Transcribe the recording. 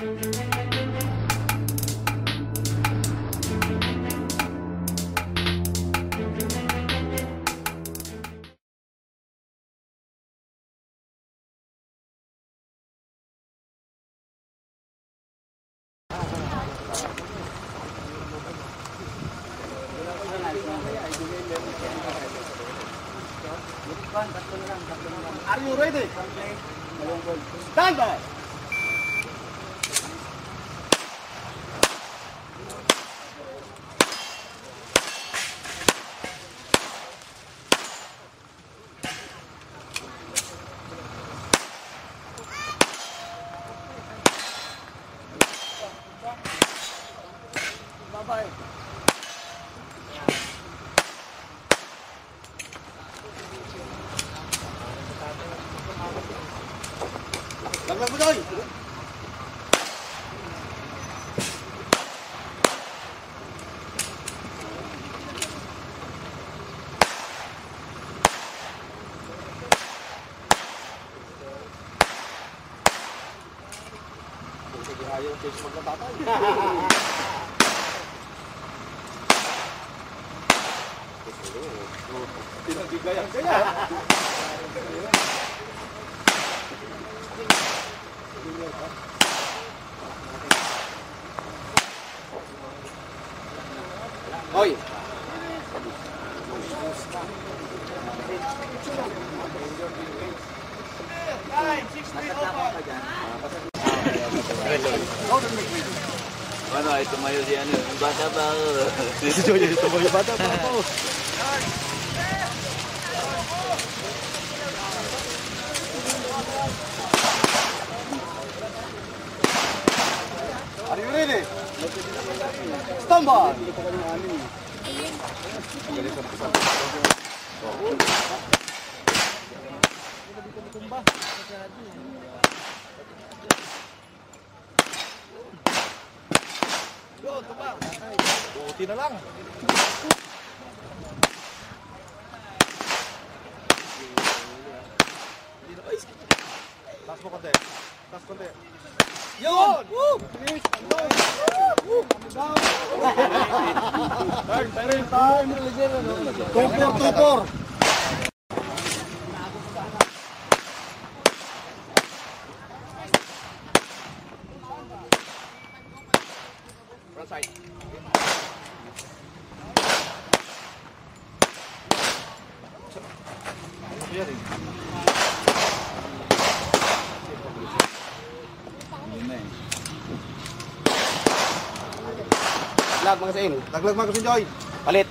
Are you ready? Stand by. Bye-bye. Laglag mo doy! Sige, ayaw change magkatatay. Pinagbigayan kaya. Hoy. Ano, ay tumayo si ano, yung bata pa ako. Si Joy, tumayo bata pa ako. Are you ready? Stand by! Go, tumba! Buti na lang! Taas mo konti. Taas konti. Yun! Woo! Finish! Woo! Down! Time! 2-4! Front side. Laglag magasin. Laglag magasin, Joy. Palit.